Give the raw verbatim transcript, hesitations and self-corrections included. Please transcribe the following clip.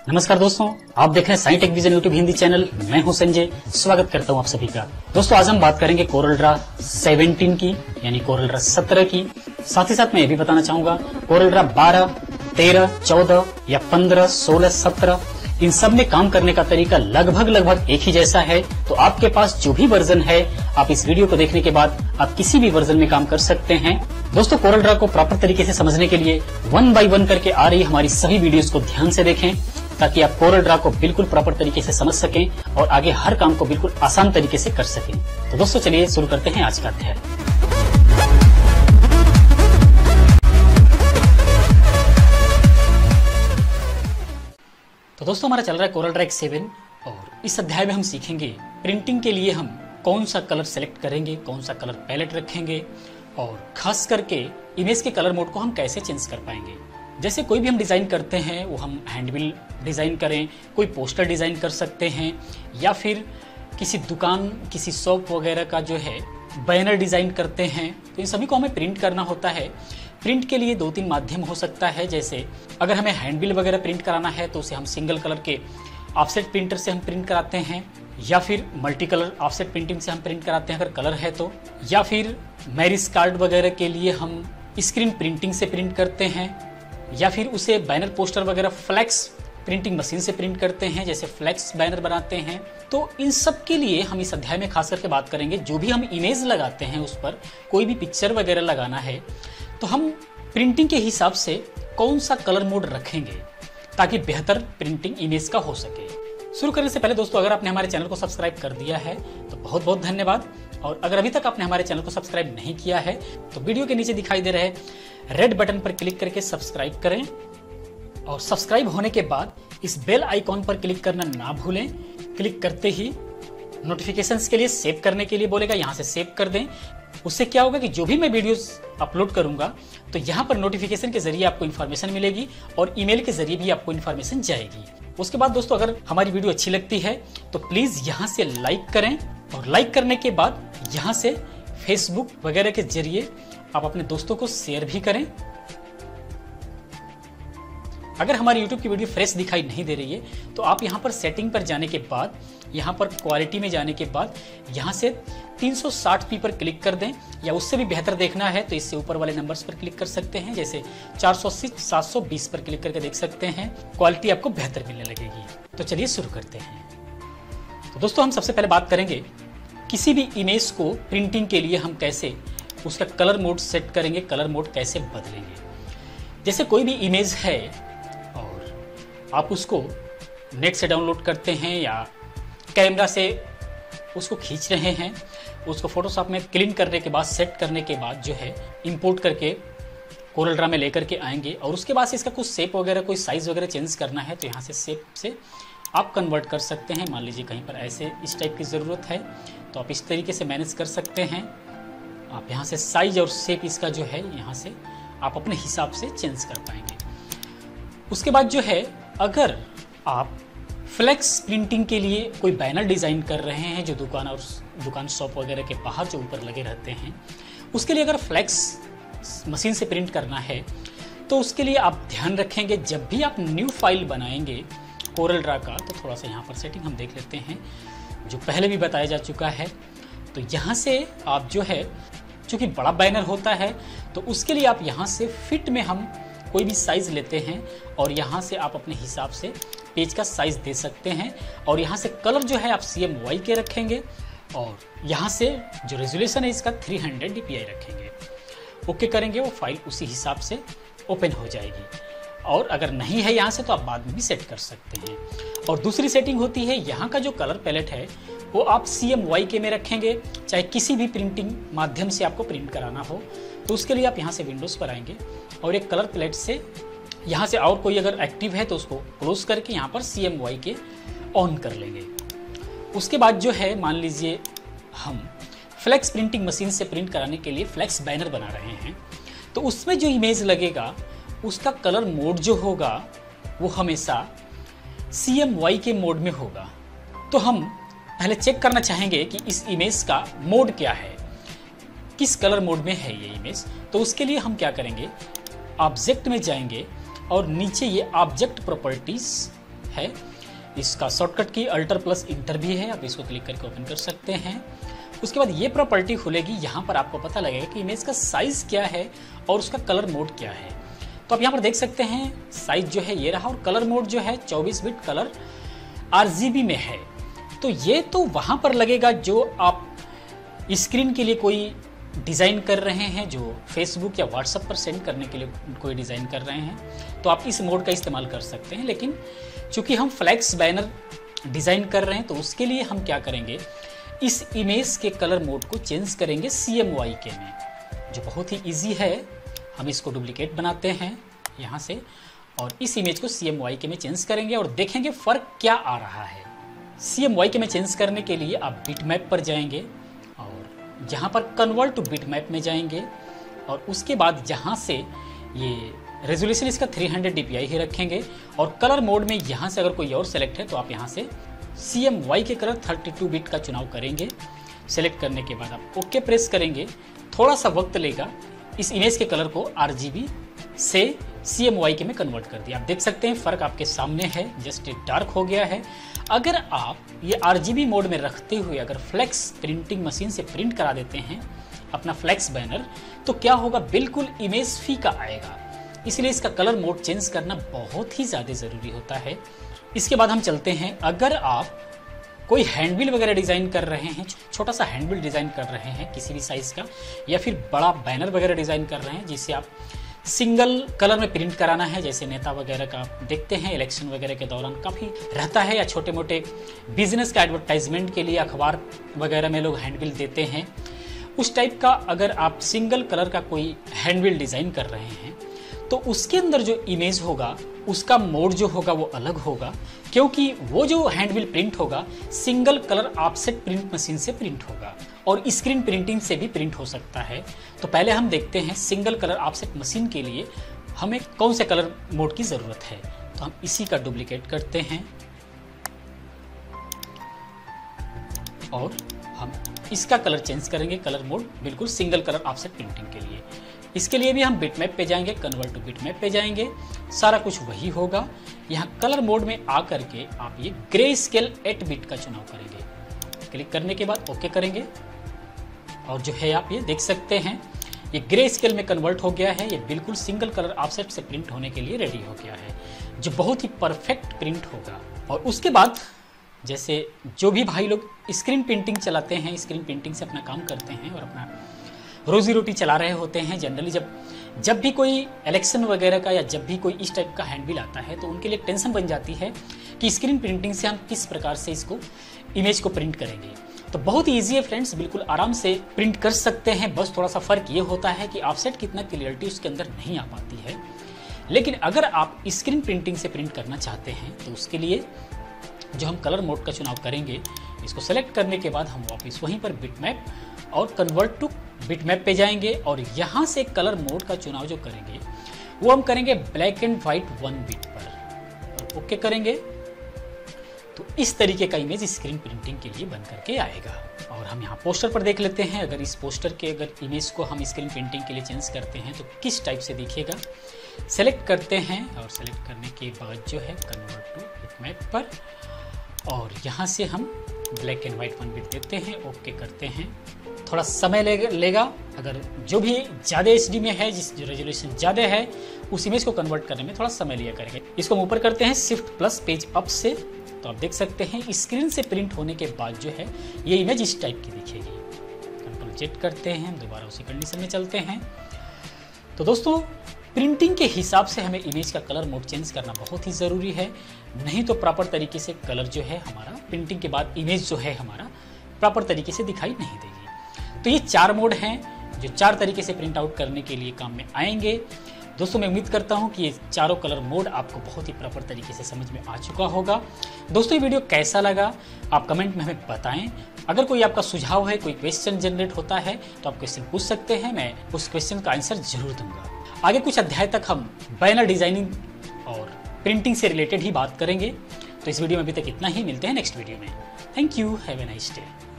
नमस्कार दोस्तों, आप देख रहे हैं Sai Tech Vision YouTube Hindi channel. मैं हूं संजय, स्वागत करता हूं आप सभी का। दोस्तों आज हम बात करेंगे कोरल ड्रा सत्रह की, यानी कोरल ड्रा सत्रह की। साथ ही साथ मैं ये भी बताना चाहूंगा कोरल ड्रा बारह, तेरह, चौदह या पंद्रह, सोलह, सत्रह, इन सब में काम करने का तरीका लगभग लगभग एक ही जैसा है। तो आपके पास जो भी वर्जन है, आप इस वीडियो को देखने के बाद आप किसी भी वर्जन में काम कर सकते हैं। दोस्तों कोरल ड्रा को प्रॉपर तरीके से समझने के लिए वन बाय वन करके आ रही हमारी सभी वीडियोस को ध्यान से देखें, ताकि आप कोरल ड्रा को बिल्कुल प्रॉपर तरीके से समझ सकें और आगे हर काम को बिल्कुल आसान तरीके से कर सकें। तो दोस्तों चलिए शुरू करते हैं आज का अध्याय। तो दोस्तों हमारा चल रहा है कोरल ड्रा सेवन और इस अध्याय में हम सीखेंगे प्रिंटिंग के लिए हम कौन सा कलर सेलेक्ट करेंगे, कौन सा कलर पैलेट रखेंगे और खास करके इमेज के कलर मोड को हम कैसे चेंज कर पाएंगे। जैसे कोई भी हम डिज़ाइन करते हैं, वो हम हैंडबिल डिज़ाइन करें, कोई पोस्टर डिज़ाइन कर सकते हैं, या फिर किसी दुकान, किसी शॉप वगैरह का जो है बैनर डिज़ाइन करते हैं, तो इन सभी को हमें प्रिंट करना होता है। प्रिंट के लिए दो तीन माध्यम हो सकता है। जैसे अगर हमें हैंडबिल वगैरह प्रिंट कराना है तो उसे हम सिंगल कलर के ऑफसेट प्रिंटर से हम प्रिंट कराते हैं, या फिर मल्टी कलर ऑफसेट प्रिंटिंग से हम प्रिंट कराते हैं अगर कलर है तो, या फिर मैरिज कार्ड वगैरह के लिए हम स्क्रीन प्रिंटिंग से प्रिंट करते हैं, या फिर उसे बैनर पोस्टर वगैरह फ्लैक्स प्रिंटिंग मशीन से प्रिंट करते हैं, जैसे फ्लैक्स बैनर बनाते हैं। तो इन सब के लिए हम इस अध्याय में खास करके बात करेंगे। जो भी हम इमेज लगाते हैं, उस पर कोई भी पिक्चर वगैरह लगाना है तो हम प्रिंटिंग के हिसाब से कौन सा कलर मोड रखेंगे ताकि बेहतर प्रिंटिंग इमेज का हो सके। शुरू करने से पहले दोस्तों, अगर आपने हमारे चैनल को सब्सक्राइब कर दिया है तो बहुत बहुत धन्यवाद, और अगर अभी तक आपने हमारे चैनल को सब्सक्राइब नहीं किया है तो वीडियो के नीचे दिखाई दे रहे रेड बटन पर क्लिक करके सब्सक्राइब करें, और सब्सक्राइब होने के बाद इस बेल आइकॉन पर क्लिक करना ना भूलें। क्लिक करते ही नोटिफिकेशंस के लिए सेव करने के लिए बोलेगा, यहाँ से सेव कर दें। उससे क्या होगा कि जो भी मैं वीडियोस अपलोड करूंगा तो यहाँ पर नोटिफिकेशन के जरिए आपको इन्फॉर्मेशन मिलेगी और ईमेल के जरिए भी आपको इन्फॉर्मेशन जाएगी। उसके बाद दोस्तों, अगर हमारी वीडियो अच्छी लगती है तो प्लीज यहाँ से लाइक करें, और लाइक करने के बाद यहाँ से फेसबुक वगैरह के जरिए आप अपने दोस्तों को शेयर भी करें। अगर हमारी YouTube की वीडियो फ्रेश दिखाई नहीं दे रही है तो आप यहाँ पर सेटिंग पर जाने के बाद, यहाँ पर क्वालिटी में जाने के बाद यहाँ से तीन सौ साठ पी पर क्लिक कर दें, या उससे भी बेहतर देखना है तो इससे ऊपर वाले नंबर्स पर क्लिक कर सकते हैं, जैसे चार सौ अस्सी, सात सौ बीस पर क्लिक करके देख सकते हैं। क्वालिटी आपको बेहतर मिलने लगेगी। तो चलिए शुरू करते हैं। तो दोस्तों हम सबसे पहले बात करेंगे किसी भी इमेज को प्रिंटिंग के लिए हम कैसे उसका कलर मोड सेट करेंगे, कलर मोड कैसे बदलेंगे। जैसे कोई भी इमेज है और आप उसको नेट से डाउनलोड करते हैं या कैमरा से उसको खींच रहे हैं, उसको फोटोशॉप में क्लीन करने के बाद, सेट करने के बाद जो है इंपोर्ट करके कोरल ड्रा में लेकर के आएंगे, और उसके बाद इसका कुछ शेप वगैरह, कोई साइज वगैरह चेंज करना है तो यहाँ से शेप से आप कन्वर्ट कर सकते हैं। मान लीजिए कहीं पर ऐसे इस टाइप की ज़रूरत है तो आप इस तरीके से मैनेज कर सकते हैं। आप यहाँ से साइज और शेप इसका जो है यहाँ से आप अपने हिसाब से चेंज कर पाएंगे। उसके बाद जो है, अगर आप फ्लैक्स प्रिंटिंग के लिए कोई बैनर डिज़ाइन कर रहे हैं जो दुकान और दुकान शॉप वगैरह के बाहर जो ऊपर लगे रहते हैं, उसके लिए अगर फ्लैक्स मशीन से प्रिंट करना है तो उसके लिए आप ध्यान रखेंगे, जब भी आप न्यू फाइल बनाएंगे कोरल ड्रा का, तो थोड़ा सा यहाँ पर सेटिंग हम देख लेते हैं जो पहले भी बताया जा चुका है। तो यहाँ से आप जो है, चूँकि बड़ा बैनर होता है तो उसके लिए आप यहाँ से फिट में हम कोई भी साइज़ लेते हैं और यहाँ से आप अपने हिसाब से पेज का साइज़ दे सकते हैं, और यहाँ से कलर जो है आप सी एम वाई के रखेंगे, और यहाँ से जो रेजोल्यूशन है इसका three hundred D P I रखेंगे। ओके करेंगे, वो फाइल उसी हिसाब से ओपन हो जाएगी। और अगर नहीं है यहाँ से तो आप बाद में भी सेट कर सकते हैं। और दूसरी सेटिंग होती है, यहाँ का जो कलर पैलेट है वो आप सी एम वाई के में रखेंगे, चाहे किसी भी प्रिंटिंग माध्यम से आपको प्रिंट कराना हो तो उसके लिए आप यहाँ से विंडोज़ पर आएंगे और एक कलर पैलेट से यहाँ से, और कोई अगर एक्टिव है तो उसको क्लोज करके यहाँ पर सी एम वाई के ऑन कर लेंगे। उसके बाद जो है, मान लीजिए हम फ्लैक्स प्रिंटिंग मशीन से प्रिंट कराने के लिए फ्लैक्स बैनर बना रहे हैं, तो उसमें जो इमेज लगेगा उसका कलर मोड जो होगा वो हमेशा सी एम वाई के मोड में होगा। तो हम पहले चेक करना चाहेंगे कि इस इमेज का मोड क्या है, किस कलर मोड में है ये इमेज। तो उसके लिए हम क्या करेंगे, ऑब्जेक्ट में जाएंगे और नीचे ये ऑब्जेक्ट प्रॉपर्टीज है। इसका शॉर्टकट की अल्टर प्लस इंटर भी है, आप इसको क्लिक करके ओपन कर सकते हैं। उसके बाद ये प्रॉपर्टी खुलेगी, यहाँ पर आपको पता लगेगा कि इमेज का साइज़ क्या है और उसका कलर मोड क्या है। तो आप यहाँ पर देख सकते हैं साइज जो है ये रहा, और कलर मोड जो है चौबीस बिट कलर आरजीबी में है। तो ये तो वहाँ पर लगेगा जो आप स्क्रीन के लिए कोई डिज़ाइन कर रहे हैं, जो फेसबुक या व्हाट्सएप पर सेंड करने के लिए कोई डिज़ाइन कर रहे हैं, तो आप इस मोड का इस्तेमाल कर सकते हैं। लेकिन चूंकि हम फ्लैक्स बैनर डिज़ाइन कर रहे हैं, तो उसके लिए हम क्या करेंगे, इस इमेज के कलर मोड को चेंज करेंगे सी एम वाई के में, जो बहुत ही ईजी है। हम इसको डुप्लीकेट बनाते हैं यहाँ से, और इस इमेज को सी एम वाई के में चेंज करेंगे और देखेंगे फ़र्क क्या आ रहा है। सी एम वाई के में चेंज करने के लिए आप बिटमैप पर जाएंगे और जहाँ पर कन्वर्ट टू बिटमैप में जाएंगे, और उसके बाद जहाँ से ये रेजोल्यूशन इसका three hundred D P I ही रखेंगे, और कलर मोड में यहाँ से अगर कोई और सेलेक्ट है तो आप यहाँ से C M Y K colour thirty two bit का चुनाव करेंगे। सेलेक्ट करने के बाद आप ओके प्रेस करेंगे, थोड़ा सा वक्त लेगा, इस इमेज के कलर को आर जी बी से सी एम वाई के में कन्वर्ट कर दिया। आप देख सकते हैं फ़र्क आपके सामने है, जस्ट डार्क हो गया है। अगर आप ये आर जी बी मोड में रखते हुए अगर फ्लेक्स प्रिंटिंग मशीन से प्रिंट करा देते हैं अपना फ्लेक्स बैनर, तो क्या होगा, बिल्कुल इमेज फीका आएगा। इसलिए इसका कलर मोड चेंज करना बहुत ही ज़्यादा ज़रूरी होता है। इसके बाद हम चलते हैं, अगर आप कोई हैंडबिल वगैरह डिज़ाइन कर रहे हैं, छोटा सा हैंडबिल डिज़ाइन कर रहे हैं किसी भी साइज़ का, या फिर बड़ा बैनर वगैरह डिज़ाइन कर रहे हैं जिसे आप सिंगल कलर में प्रिंट कराना है, जैसे नेता वगैरह का देखते हैं इलेक्शन वगैरह के दौरान काफ़ी रहता है, या छोटे मोटे बिजनेस का एडवर्टाइजमेंट के लिए अखबार वगैरह में लोग हैंडबिल देते हैं, उस टाइप का अगर आप सिंगल कलर का कोई हैंडबिल डिज़ाइन कर रहे हैं, तो उसके अंदर जो इमेज होगा उसका मोड जो होगा वो अलग होगा, क्योंकि वो जो हैंडबिल प्रिंट होगा single colour offset print machine से प्रिंट होगा, और स्क्रीन प्रिंटिंग से भी प्रिंट हो सकता है। तो पहले हम देखते हैं सिंगल कलर ऑफसेट मशीन के लिए हमें कौन से कलर मोड की ज़रूरत है। तो हम इसी का डुप्लीकेट करते हैं और हम इसका कलर चेंज करेंगे, कलर मोड बिल्कुल सिंगल कलर ऑफसेट प्रिंटिंग के लिए। इसके लिए भी हम बिटमैप पे जाएंगे, कन्वर्ट टू बिटमैप पे जाएंगे, सारा कुछ वही होगा। यहाँ कलर मोड में आकर के आप ये ग्रे स्केल एट बिट का चुनाव करेंगे। क्लिक करने के बाद ओके करेंगे, और जो है आप ये देख सकते हैं ये ग्रे स्केल में कन्वर्ट हो गया है। ये बिल्कुल सिंगल कलर ऑफसेट से प्रिंट होने के लिए रेडी हो गया है, जो बहुत ही परफेक्ट प्रिंट होगा। और उसके बाद जैसे जो भी भाई लोग स्क्रीन प्रिंटिंग चलाते हैं, स्क्रीन प्रिंटिंग से अपना काम करते हैं और अपना रोजी रोटी चला रहे होते हैं, जनरली जब जब भी कोई इलेक्शन वगैरह का या जब भी कोई इस टाइप का हैंडबिल आता है, तो उनके लिए टेंशन बन जाती है कि स्क्रीन प्रिंटिंग से हम किस प्रकार से इसको इमेज को प्रिंट करेंगे। तो बहुत ही ईजी है फ्रेंड्स, बिल्कुल आराम से प्रिंट कर सकते हैं। बस थोड़ा सा फ़र्क ये होता है कि ऑफसेट कितना क्लियरिटी उसके अंदर नहीं आ पाती है। लेकिन अगर आप स्क्रीन प्रिंटिंग से प्रिंट करना चाहते हैं, तो उसके लिए जो हम कलर मोड का चुनाव करेंगे, इसको सेलेक्ट करने के बाद हम वापस वहीं पर बिटमैप और कन्वर्ट टू बिटमैप पे जाएंगे, और यहाँ से कलर मोड का चुनाव जो करेंगे वो हम करेंगे black and white one bit पर, और ओके करेंगे। तो इस तरीके का इमेज स्क्रीन प्रिंटिंग के लिए बन करके आएगा। और हम यहाँ पोस्टर पर देख लेते हैं, अगर इस पोस्टर के अगर इमेज को हम स्क्रीन प्रिंटिंग के लिए चेंज करते हैं तो किस टाइप से दिखेगा। सेलेक्ट करते हैं, और सेलेक्ट करने के बाद जो है कन्वर्ट टू बिटमैप पर, और यहाँ से हम black and white one bit देते हैं, ओके करते हैं। थोड़ा समय ले, लेगा अगर जो भी ज़्यादा एच डी में है, जिस रेजोल्यूशन ज़्यादा है, उस इमेज को कन्वर्ट करने में थोड़ा समय लिया करेंगे। इसको हम ऊपर करते हैं शिफ्ट प्लस पेज अप से, तो आप देख सकते हैं स्क्रीन से प्रिंट होने के बाद जो है ये इमेज इस टाइप की दिखेगी। कंट्रोल जेड करते हैं, दोबारा उसी कंडीशन में चलते हैं। तो दोस्तों, प्रिंटिंग के हिसाब से हमें इमेज का कलर मोड चेंज करना बहुत ही ज़रूरी है, नहीं तो प्रॉपर तरीके से कलर जो है हमारा प्रिंटिंग के बाद इमेज जो है हमारा प्रॉपर तरीके से दिखाई नहीं देगी। तो ये चार मोड हैं जो चार तरीके से प्रिंट आउट करने के लिए काम में आएंगे। दोस्तों, मैं उम्मीद करता हूं कि ये चारों कलर मोड आपको बहुत ही प्रॉपर तरीके से समझ में आ चुका होगा। दोस्तों, ये वीडियो कैसा लगा आप कमेंट में हमें बताएं। अगर कोई आपका सुझाव है, कोई क्वेश्चन जनरेट होता है, तो आप क्वेश्चन पूछ सकते हैं, मैं उस क्वेश्चन का आंसर जरूर दूंगा। आगे कुछ अध्याय तक हम बैनर डिजाइनिंग और प्रिंटिंग से रिलेटेड ही बात करेंगे। तो इस वीडियो में अभी तक इतना ही, मिलते हैं नेक्स्ट वीडियो में। Thank you, have a nice day.